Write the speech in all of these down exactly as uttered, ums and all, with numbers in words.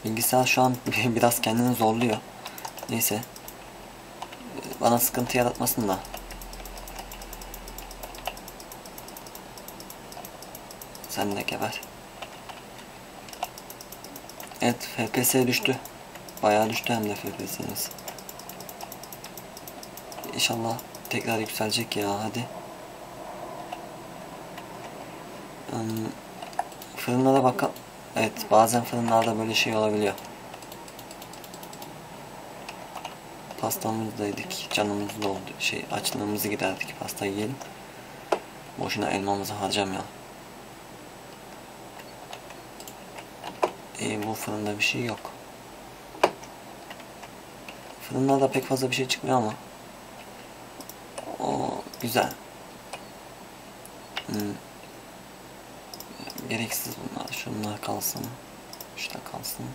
Bilgisayar şu an biraz kendini zorluyor. Neyse. Bana sıkıntı yaratmasın da. Sen de geber. Evet, F P S düştü. Bayağı düştü hem de F P S'niz. İnşallah tekrar yükselecek ya, hadi. Hmm, fırınlara bakalım. Evet, bazen fırınlarda böyle şey olabiliyor. Pastamızı da yedik, canımız doldu. Şey, açlığımızı giderdik, pasta yiyelim. Boşuna elmamızı harcamayalım. İyi, bu fırında bir şey yok. Fırınlarda pek fazla bir şey çıkmıyor ama. O güzel. Hmm. Gereksiz bunlar. Şunlar kalsın. Şu da kalsın.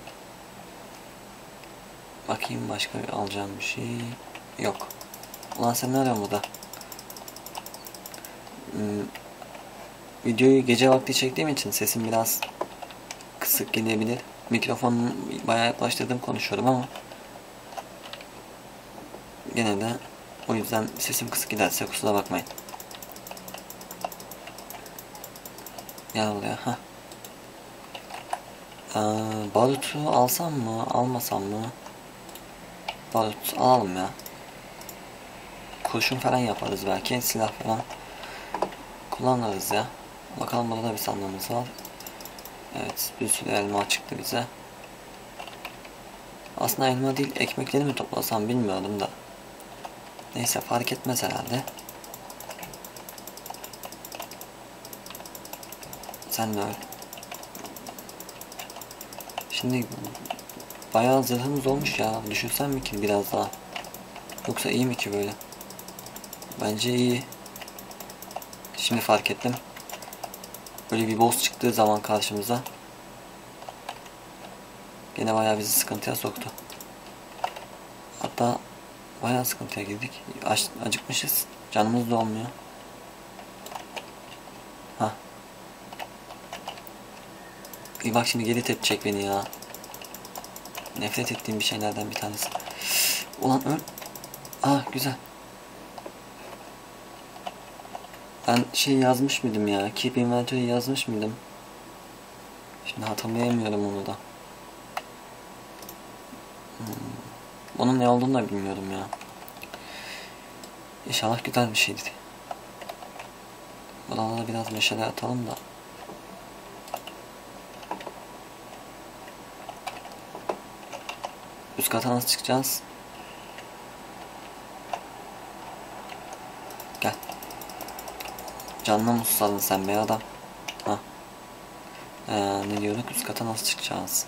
Bakayım başka bir alacağım bir şey yok. Ulan sen ne arıyorsun burada? Hmm. Videoyu gece vakti çektiğim için sesim biraz kısık gelebilir. Mikrofonu bayağı yaklaştırdım, konuşuyorum ama gene de o yüzden sesim kısık giderse kusura bakmayın. Gel buraya. Heh. Ee, barutu alsam mı almasam mı? Barut alalım ya. Kurşun falan yaparız belki, silah falan kullanırız ya. Bakalım, burada bir sandığımız var. Evet, bir sürü elma çıktı bize. Aslında elma değil, ekmekleri mi toplasam bilmiyordum da. Neyse, fark etmez herhalde. Sen de öyle. Şimdi bayağı zırhımız olmuş ya. Düşünsem mi ki biraz daha? Yoksa iyi mi ki böyle? Bence iyi. Şimdi fark ettim. Böyle bir boss çıktığı zaman karşımıza gene bayağı bizi sıkıntıya soktu. Hatta bayağı sıkıntıya girdik. Aç, acıkmışız. Canımız da olmuyor. Hah. İyi bak, şimdi geri tepecek beni ya. Nefret ettiğim bir şeylerden bir tanesi. Ulan öl. Ah, güzel. Ben şey yazmış mıydım ya? Keep inventory yazmış mıydım? Şimdi hatırlayamıyorum onu da. Hmm. Onun ne olduğunu da bilmiyorum ya. İnşallah güzel bir şeydir. Buralara biraz meşale atalım da. Üst kata nasıl çıkacağız? Gel. Canına mı susadın sen be adam? Hah. Ee, ne diyorduk? Üst kata nasıl çıkacağız?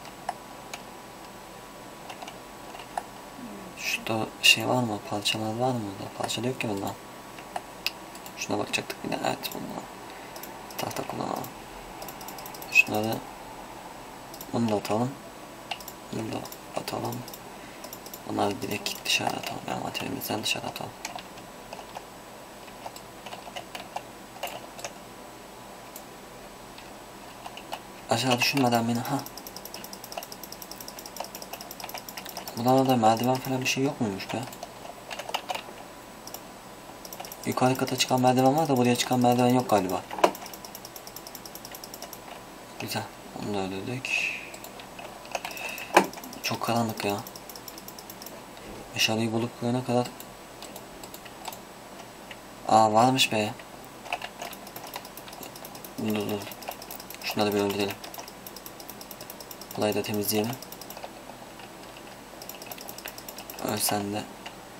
Şurada şey var mı? Parçalar var mı? Parça yok ki bundan. Şuna bakacaktık bir de. Evet, bundan. Tahta kullanalım. Şunları, bunu da atalım. Bunu da atalım. Bunları direkt dışarı atalım. Yani materyalimizden dışarı atalım. Aşağı düşünmeden beni, ha. Bunlarda merdiven falan bir şey yok muymuş be? Yukarı kata çıkan merdiven var da buraya çıkan merdiven yok galiba. Güzel. Onu da öldürdük. Çok karanlık ya. Meşaleyi bulup koyana kadar. Aa, varmış be. Dur dur dur. Şunları bir öldürelim. Burayı da temizleyelim. Ölsen de.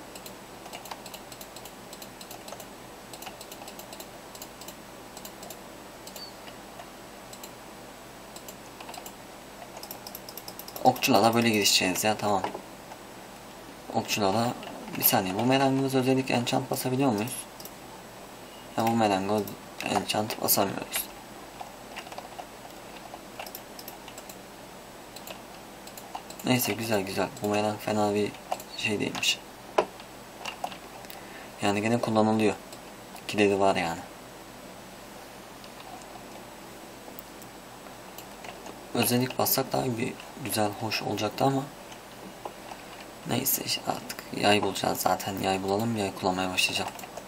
Okçulara böyle girişeceğiz ya, tamam. Okçulara bir saniye, bu merangoz özellik enchant basabiliyor muyuz? Ya, bu merangoz enchant basamıyoruz. Neyse, güzel güzel. Bu meran fena bir şey değilmiş. Yani gene kullanılıyor. Kilidi var yani. özellik bassak daha bir güzel, hoş olacaktı ama neyse işte artık yay bulacağız zaten. Yay bulalım, yay kullanmaya başlayacağım.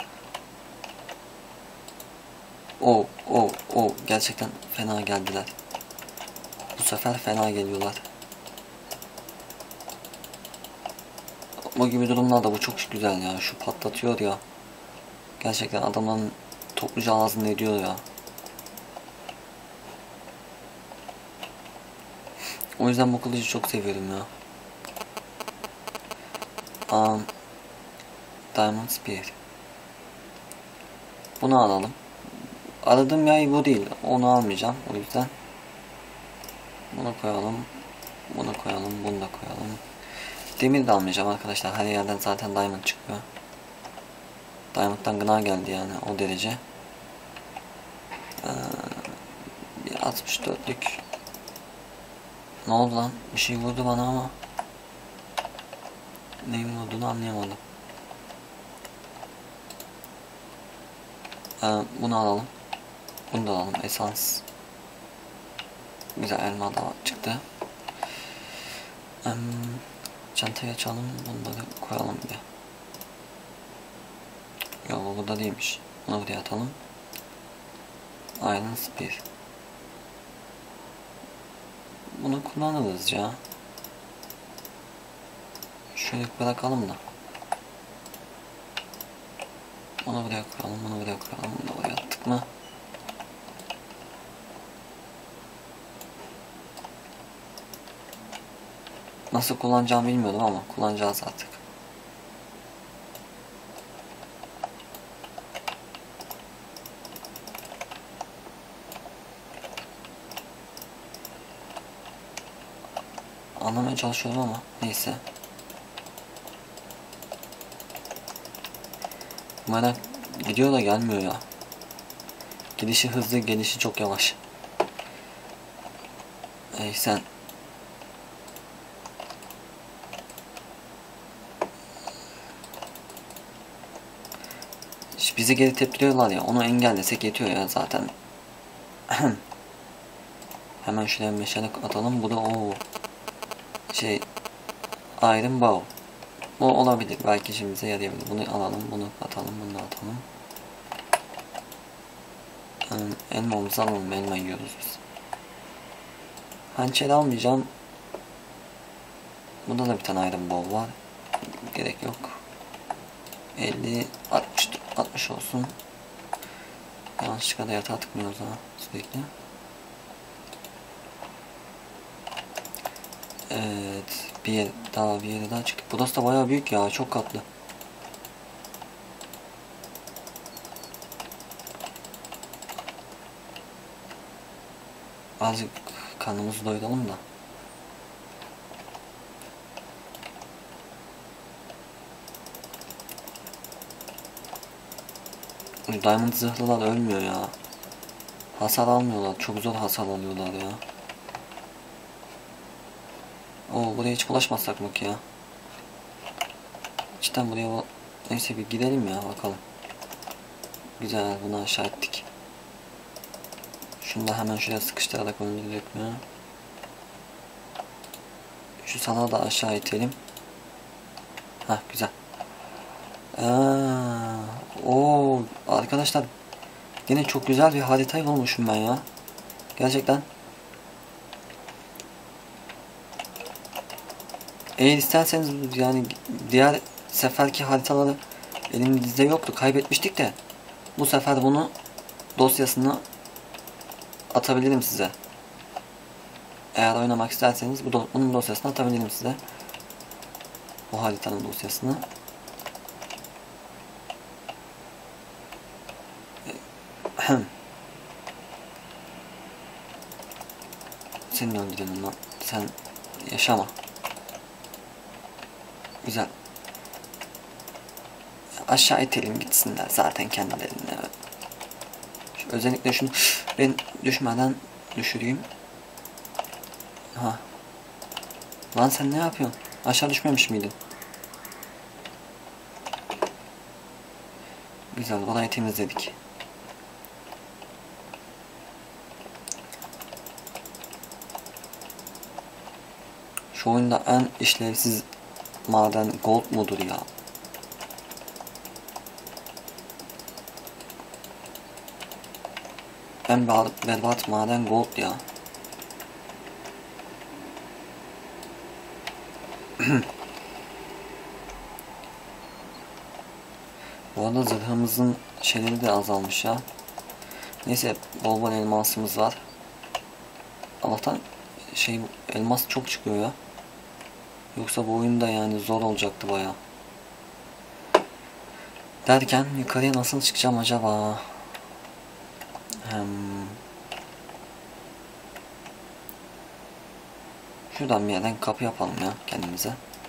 O o o gerçekten fena geldiler. Bu sefer fena geliyorlar. Bu gibi durumlarda bu çok güzel ya. Şu patlatıyor ya. Gerçekten adamların topluca ağzını ediyor ya. O yüzden bu kılıcı çok seviyorum ya. Um, Diamond Spear. Bunu alalım. Aradığım yay bu değil. Onu almayacağım. O yüzden bunu koyalım. Bunu koyalım. Bunu da koyalım. Demir de almayacağım arkadaşlar. Her yerden zaten diamond çıkıyor. Diamond'dan gına geldi yani o derece. Ee, bir altmış dörtlük. Ne oldu lan? Bir şey vurdu bana ama neyin vurduğunu anlayamadım. Ee, bunu alalım. Bunu da alalım. Esans. Güzel elma da çıktı. Ee, çantayı açalım. Bunları koyalım bir de. Yok bu burada değilmiş. Bunu buraya atalım. Iron Spear. Bunu kullanırız ya. Şöyle bırakalım da. Onu buraya koyalım, bunu buraya koyalım, bunu buraya attık mı? Nasıl kullanacağımı bilmiyorum ama kullanacağız artık. Anlamaya çalışıyorum ama neyse. Merak gidiyor da gelmiyor ya. Gidişi hızlı, gelişi çok yavaş. Ey sen. İşte bizi geri tepkiliyorlar ya, onu engellesek yetiyor ya zaten. Hemen şuraya meşale atalım. Bu da o şey Iron Bow. Bu olabilir. Belki işimize yarayabilir. Bunu alalım. Bunu atalım. Bunu da atalım. Yani elmamızı alalım. Elma yiyoruz biz. Hançeri almayacağım. Bunda da bir tane Iron Bow var. Gerek yok. elli altmış altmış olsun. Yanlışlıkla da yatağa tıkmıyoruz ha sürekli. Evet, bir yer daha bir yere daha çıktık. Burası da bayağı büyük ya, çok katlı. Azıcık karnımızı doyuralım da. Diamond zırhlılar ölmüyor ya. Hasar almıyorlar, çok zor hasar alıyorlar ya. Oo, buraya hiç bulaşmasak mı ki ya? Cidden buraya, neyse bir gidelim ya bakalım. Güzel, bunu aşağı ettik. Şunu da hemen şuraya sıkıştırarak öldürdük mü? Şu sana da aşağı itelim. Hah, güzel. Aa, o arkadaşlar yine çok güzel bir haritayı bulmuşum ben ya. Gerçekten. Eğer isterseniz yani diğer seferki haritaları elimizde yoktu, kaybetmiştik de bu sefer bunu dosyasını atabilirim size. Eğer oynamak isterseniz bu do bunun dosyasını atabilirim size. Bu haritanın dosyasını. Seni öldürelim lan. Sen yaşama. Güzel. Aşağı itelim gitsinler zaten kendilerine. Şu, özellikle şunu ben düşmeden düşüreyim. Ha. Lan sen ne yapıyorsun? Aşağı düşmemiş miydin? Güzel, orayı temizledik. Şu oyunda en işlevsiz maden gold mudur ya? En berbat maden gold ya. Bu arada zırhımızın şeyleri de azalmış ya. Neyse, bol bol elmasımız var. Allah'tan şey, elmas çok çıkıyor ya. Yoksa bu oyunda yani zor olacaktı baya. Derken yukarıya nasıl çıkacağım acaba? Hmm. Şuradan bir yerden kapı yapalım ya kendimize.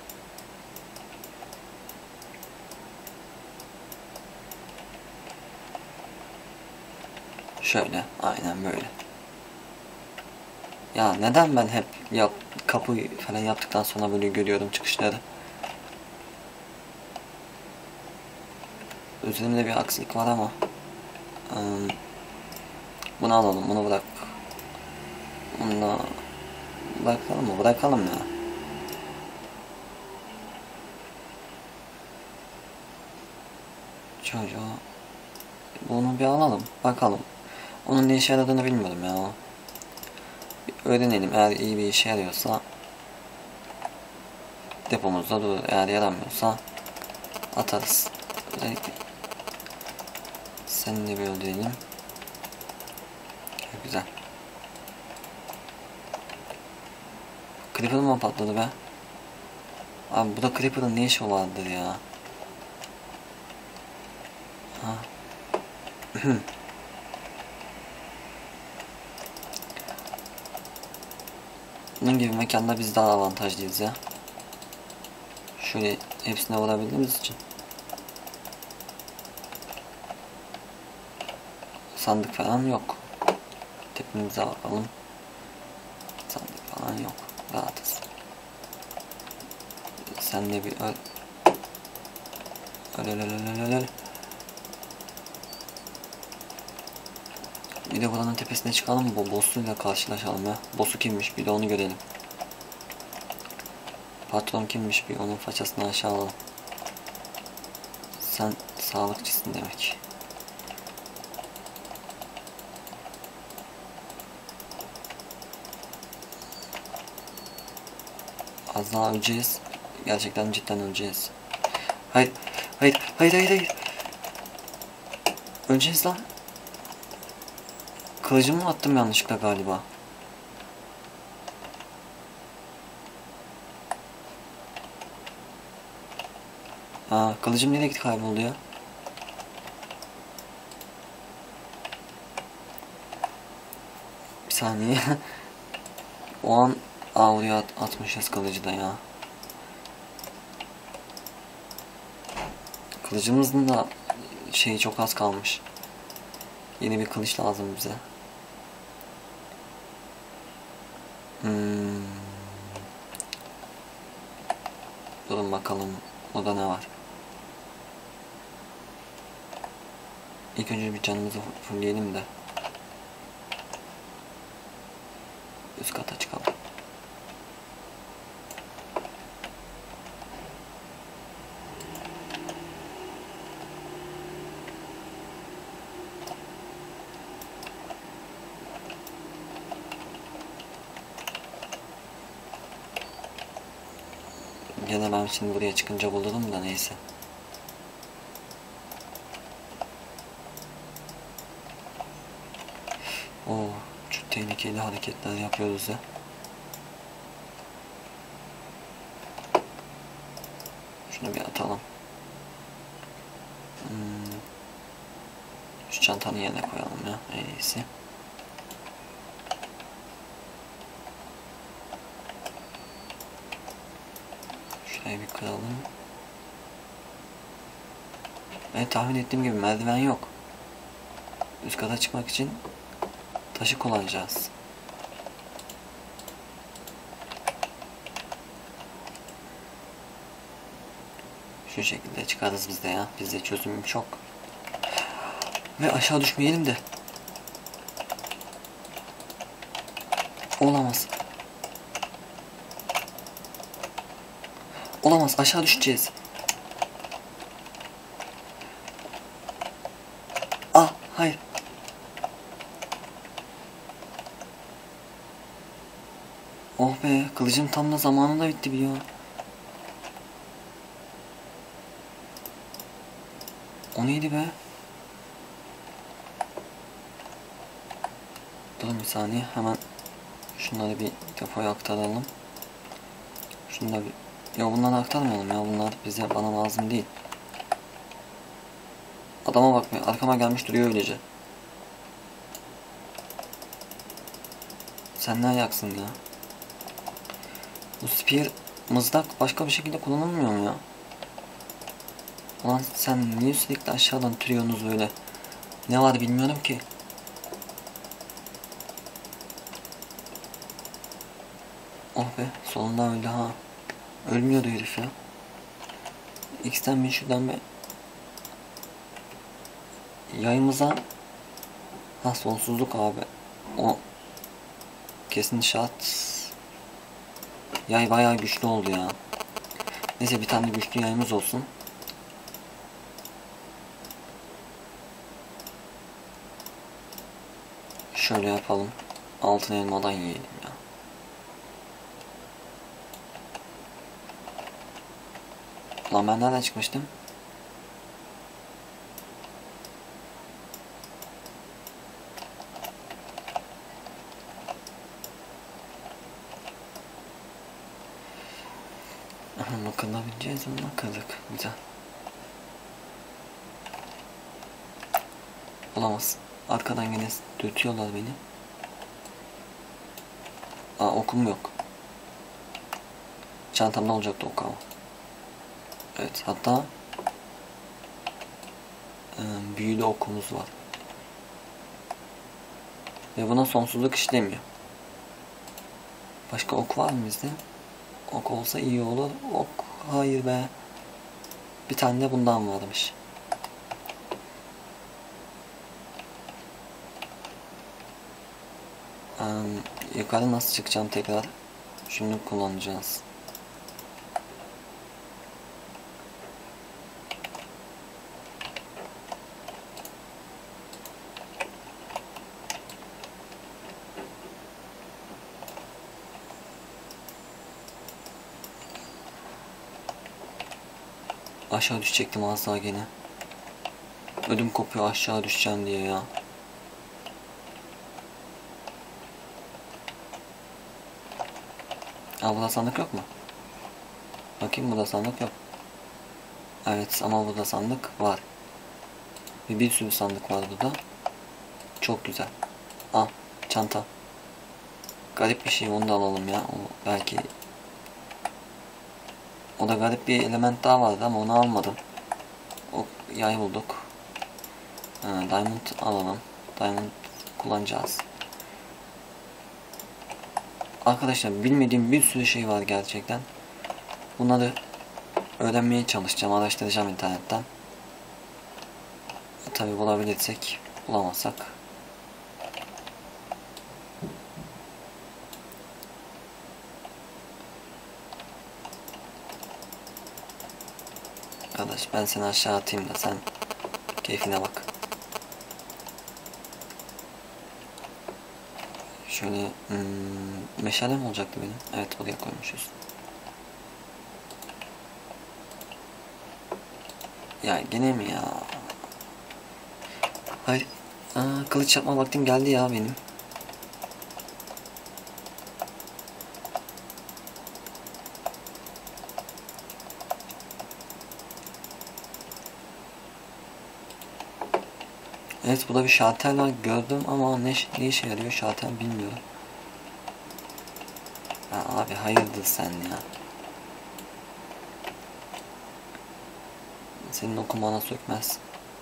Şöyle, aynen böyle. Ya neden ben hep yap, kapı falan yaptıktan sonra böyle görüyorum çıkışları? Üzerimde bir aksilik var ama. Hmm. Bunu alalım, bunu bırak. Bunu da bırakalım mı? Bırakalım ya. Çocuğu. Bunu bir alalım, bakalım. Onun ne işe yaradığını bilmiyorum ya. Bir öğrenelim, eğer iyi bir işe yarıyorsa depomuzda durur, eğer yaramıyorsa atarız. Özellikle seni de bir öldürelim. Güzel. Creeper mı patladı be? Abi bu da Creeper'ın ne işi vardır ya? Ha. Bunun gibi mekanda biz daha avantajlıyız ya. Şöyle hepsine vurabildiğimiz için. Sandık falan yok. Tepemize bakalım. Sandık falan yok. Rahatız. Sen de bir öl. Öl öl öl öl öl. Bir de buranın tepesine çıkalım, bu boss'uyla karşılaşalım ya. Boss'u kimmiş bir de onu görelim. Patron kimmiş bir onun façasını aşağı alalım. Sen sağlıkçısın demek. Az daha öleceğiz. Gerçekten cidden öleceğiz. Hayır, hayır, hayır, hayır, hayır. Öleceğiz lan. Kılıcımı attım yanlışlıkla galiba. Aa, kılıcım nereye gitti, kayboldu ya? Bir saniye. O an avluya at atmışız kılıcı da ya. Kılıcımızın da şeyi çok az kalmış. Yeni bir kılıç lazım bize. Hmm. Durun bakalım. Orada ne var? İlk önce bir canımızı fullleyelim de üst kata çıkalım. Gene ben şimdi buraya çıkınca bulurum da neyse. Oo, çok tehlikeli hareketler yapıyoruz ya. Şunu bir atalım. Hmm. Şu çantanın yerine koyalım ya, en iyisi. Şurayı bir kıralım. Evet, tahmin ettiğim gibi merdiven yok. Üst kata çıkmak için taşı kullanacağız. Şu şekilde çıkarız biz de ya. Bizde çözümüm çok. Ve aşağı düşmeyelim de. Olamaz. Olamaz, aşağı düşeceğiz. Ah hayır. Oh be, kılıcım tam da zamanında bitti bir ya. O neydi be? Dur bir saniye, hemen şunları bir depoya aktaralım. Şunları bir... Ya bunları aktarmayalım ya, bunlar bize, bana lazım değil. Adama bakmıyor, arkama gelmiş duruyor öylece. Sen ne ayaksın ya? Bu spear, mızrak başka bir şekilde kullanılmıyor mu ya? Ulan sen niye sürekli aşağıdan türüyorsunuz böyle? Ne var bilmiyorum ki. Oh be, sonunda öldü ha. Ölmüyordu herif ya. X'ten bir şuradan bir yayımıza. Ha, sonsuzluk abi. O kesin şart. Yay bayağı güçlü oldu ya. Neyse, bir tane güçlü yayımız olsun. Şöyle yapalım. Altın elmadan yiyelim ya. Lan ben nereden çıkmıştım? Aha, bakılabileceğiz mi? Bakıldık. Güzel. Olamaz. Arkadan yine dürtüyorlar beni. Aa, okum yok. Çantamda olacaktı ok ama. Evet, hatta e, büyülü okumuz var. Ve buna sonsuzluk işlemiyor. Başka ok var mı bizde? Ok olsa iyi olur. Ok, hayır be. Bir tane de bundan varmış. Um, yukarı nasıl çıkacağım tekrar? Şunu kullanacağız. Aşağı düşecektim az daha gene. Ödüm kopuyor aşağı düşeceğim diye ya. Aa, burada sandık yok mu? Bakayım, burada sandık yok. Evet, ama burada sandık var. Ve bir sürü sandık var burada. Çok güzel. Al, çanta. Garip bir şey, onu da alalım ya. O belki... O da garip bir element daha vardı ama onu almadım. O yay bulduk. Ha, diamond alalım. Diamond kullanacağız. Arkadaşlar, bilmediğim bir sürü şey var gerçekten. Bunları öğrenmeye çalışacağım, araştıracağım internetten. Tabi bulabilirsek, bulamazsak. Arkadaş, ben seni aşağı atayım da sen keyfine bak. Şöyle hmm, meşale mi olacaktı benim? Evet, buraya koymuşuz. Ya gene mi ya? Hayır. Aa, kılıç yapma vaktim geldi ya benim. Evet, burada bir şalter var, gördüm ama ne, ne işe yarıyor şalter bilmiyorum. Ya abi, hayırdır sen ya. Senin okumana sökmez.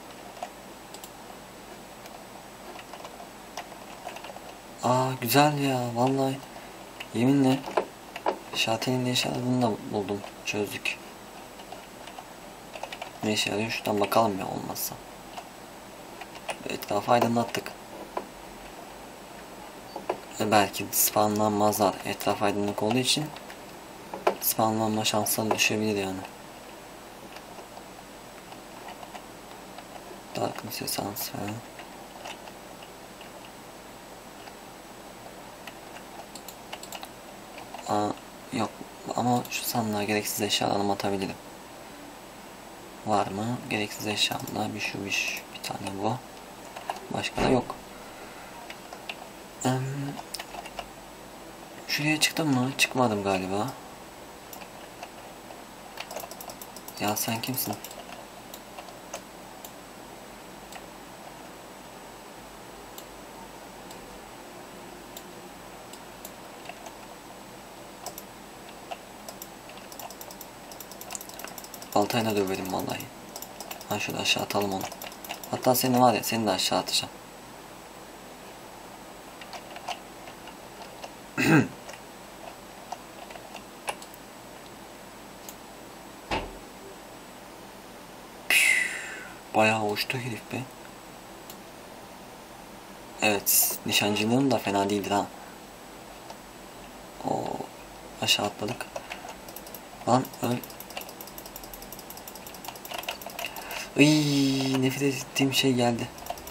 Aa, güzel ya vallahi. Yeminle şalterin ne işe yaradığını da buldum, çözdük. Ne işe yarıyor şuradan bakalım ya, olmazsa. Etrafı aydınlattık. E belki spawnlanmazlar, etraf aydınlık olduğu için spawnlanma şansları düşebilir yani. Darkness Essence falan. Aa, yok ama şu sandığa gereksiz eşyalarımı atabilirim. Var mı? Gereksiz eşyamda bir şu bir, şu, bir tane bu. Başka da yok. Ee, şuraya çıktım mı? Çıkmadım galiba. Ya sen kimsin? Baltayla döverim vallahi. Ha şöyle aşağı atalım onu. Hatta seni var ya, seni de aşağı atacağım. Bayağı uçtu herif be. Evet, nişancılığım da fena değildir ha. O aşağı atladık. Lan öl. Iy, nefret ettiğim şey geldi.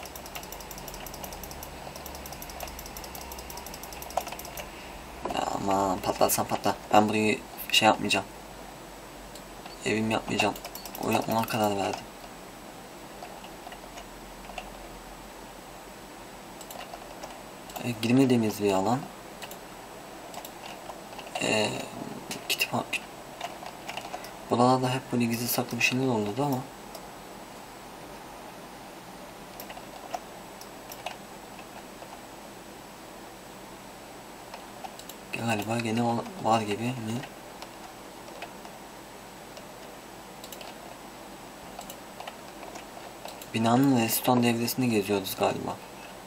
Ya aman patlarsan patla. Ben burayı şey yapmayacağım. Evim yapmayacağım. O yapmama karar verdim. E, girmediğimiz bir alan. E, kütüphane. Buralarda hep böyle gizli saklı bir şeyler olurdu ama. Galiba gene var gibi mi? Binanın restoran devresini geziyoruz galiba.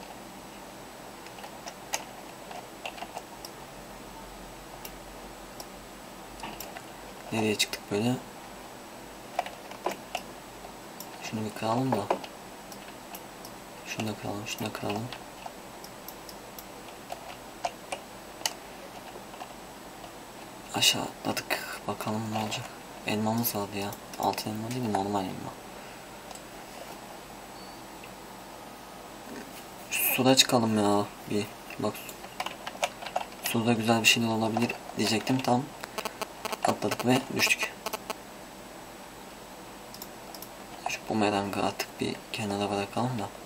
Nereye çıktık böyle? Şunu bir kıralım da. Şunu da kıralım, şunu da kıralım. Aşağı atladık. Bakalım ne olacak. Elmamız vardı ya. Altın elma değil mi? Normal elma. Suda çıkalım ya. Bir bak. Suda güzel bir şeyler olabilir diyecektim. Tam atladık ve düştük. Şu bumerangı artık bir kenara bırakalım da.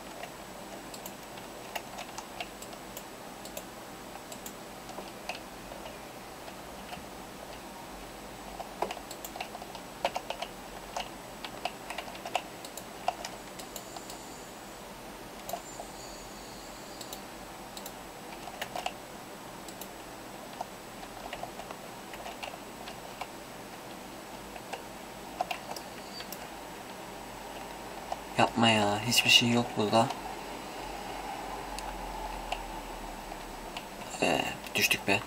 Yapma ya. Hiçbir şey yok burada. Ee, düştük be.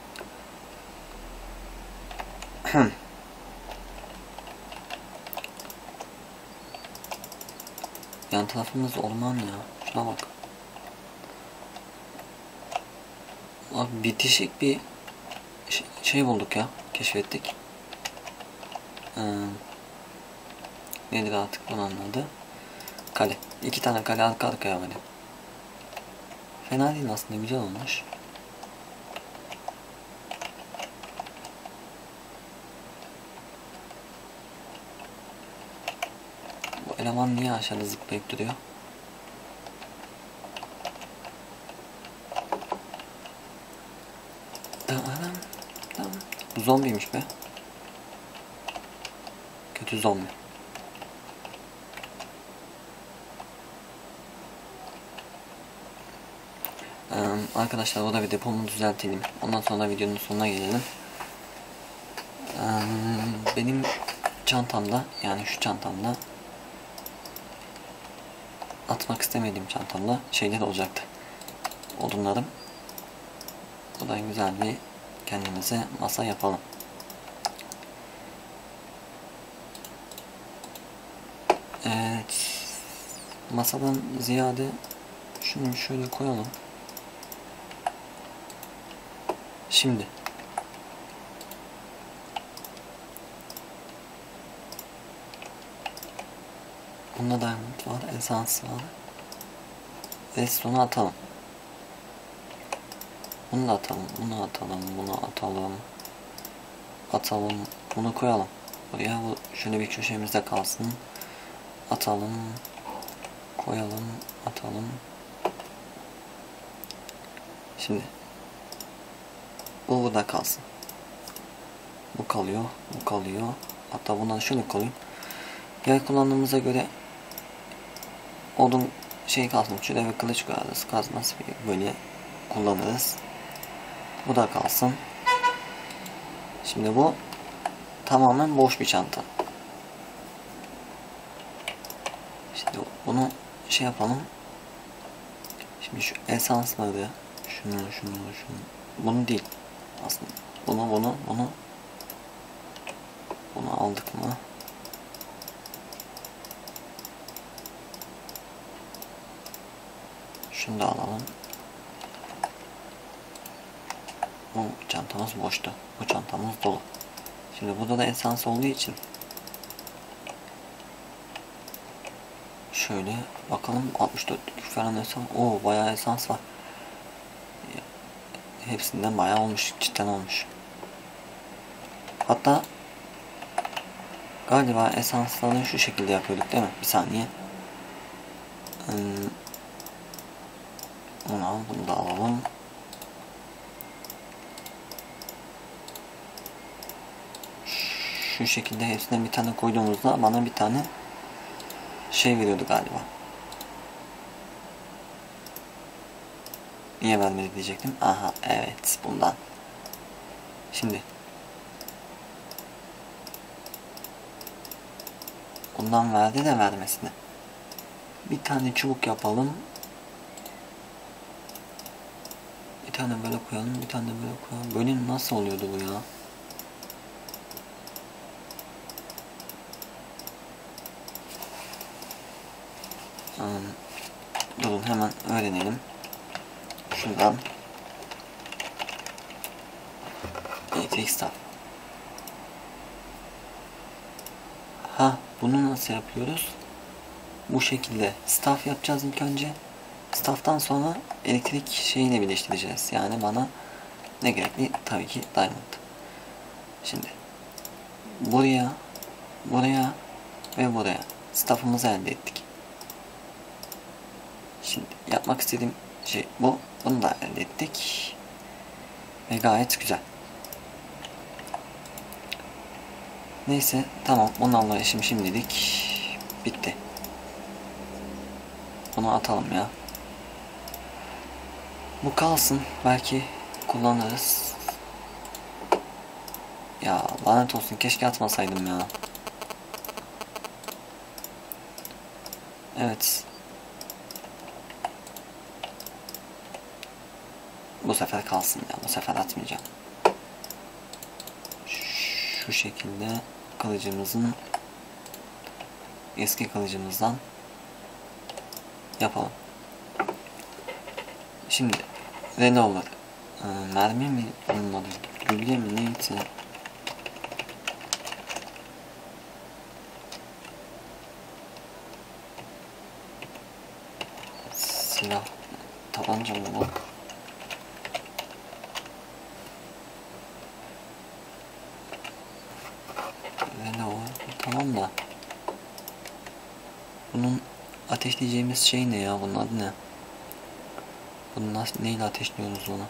Yan tarafımız orman ya. Şuna bak. Abi bitişik bir şey bulduk ya. Keşfettik. Ee, nedir artık bunun adı? Kale. İki tane kale arka arkaya böyle. Fena değil aslında, güzel olmuş. Bu eleman niye aşağıda zıplayıp duruyor? Bu zombiymiş be. Kötü zombi. Ee, arkadaşlar o da bir depomu düzeltelim. Ondan sonra videonun sonuna gelelim. Ee, benim çantamda, yani şu çantamda, atmak istemediğim çantamda şeyler olacaktı. Odunlarım. O da güzel bir kendimize masa yapalım. Evet. Masadan ziyade şunu şöyle koyalım. Şimdi Bunda diamond var, esans var. Redstone'u atalım. Bunu da atalım, bunu atalım, bunu atalım. Atalım, bunu koyalım. Buraya bu şöyle bir köşemizde kalsın. Atalım, koyalım, atalım. Şimdi bu burada kalsın. Bu kalıyor, bu kalıyor. Hatta bundan şöyle koyayım. Yay kullandığımıza göre odun şey kalsın. Şöyle bir kılıç koyarız. Kazması böyle kullanırız. Bu da kalsın. Şimdi bu tamamen boş bir çanta. Şimdi bunu şey yapalım. Şimdi şu esansları, şunu, şunu, şunu, bunu değil aslında. Bunu, bunu, bunu, bunu aldık mı? Şunu da alalım. Bu çantamız boştu. Bu çantamız dolu. Şimdi burada da esans olduğu için şöyle bakalım, altmış dörtlük falan esans. Oo, bayağı esans var. Hepsinden bayağı olmuş. Cidden olmuş. Hatta galiba esansları şu şekilde yapıyorduk değil mi? Bir saniye. Hmm. Bunu al, bunu da alalım. Şu şekilde hepsinden bir tane koyduğumuzda bana bir tane şey veriyordu galiba. Niye vermedi diyecektim. Aha, evet, bundan. Şimdi bundan verdi de vermesine. Bir tane çubuk yapalım. Bir tane böyle koyalım, bir tane böyle koyalım. Böyle nasıl oluyordu bu ya? Hmm. Durun, hemen öğrenelim. Şuradan elektrik staff. Ha, bunu nasıl yapıyoruz? Bu şekilde staff yapacağız ilk önce. Staff'tan sonra elektrik şeyiyle birleştireceğiz. Yani bana ne gerekli? Tabii ki diamond. Şimdi buraya, buraya ve buraya staff'ımızı elde ettik. Şimdi yapmak istediğim şey bu. Bunu da elde ettik. Ve gayet güzel. Neyse, tamam, bunlarla işim şimdilik bitti. Bunu atalım ya. Bu kalsın. Belki kullanırız. Ya lanet olsun, keşke atmasaydım ya. Evet. Bu sefer kalsın ya. Bu sefer atmayacağım. Şu şekilde kılıcımızın eski kılıcımızdan yapalım. Şimdi reload. Ee, mermi mi bunun adı? Gülge mi neyse. Silah. Tabanca mı bu? Reload. Tamam da. Bunun ateşleyeceğimiz şey ne ya? Bunun adı ne? Bunu nasıl, neyle ateşliyoruz bunu?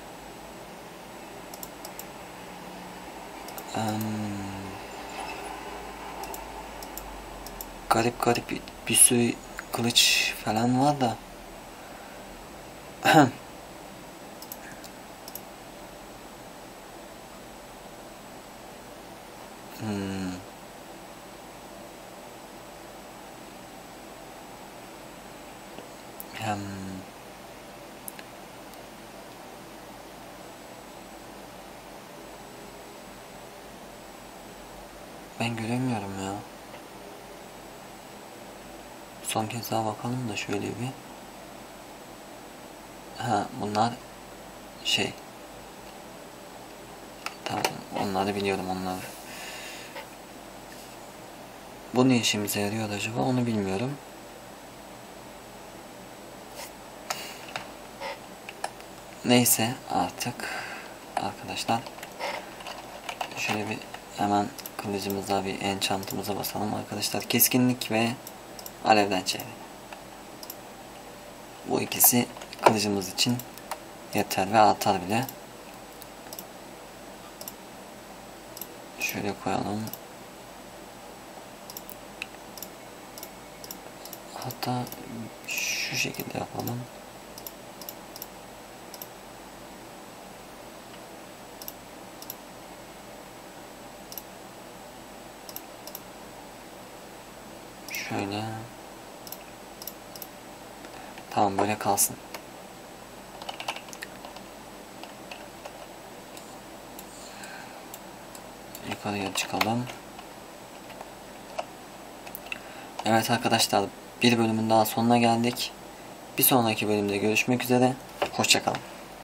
Um, garip garip bir, bir sürü kılıç falan var da. hmm. Hem ben göremiyorum ya. Son kez daha bakalım da şöyle bir. Ha, bunlar şey. Tamam, onları biliyorum, onları. Bu ne işimize yarıyor acaba, onu bilmiyorum. Neyse artık arkadaşlar. Şöyle bir hemen kılıcımıza bir enchant'ımıza basalım arkadaşlar. Keskinlik ve alevden çevre. Bu ikisi kılıcımız için yeter ve artar bile. Şöyle koyalım. Hatta şu şekilde yapalım. Şöyle. Tamam, böyle kalsın. Yukarıya çıkalım. Evet arkadaşlar, bir bölümün daha sonuna geldik. Bir sonraki bölümde görüşmek üzere. Hoşça kalın.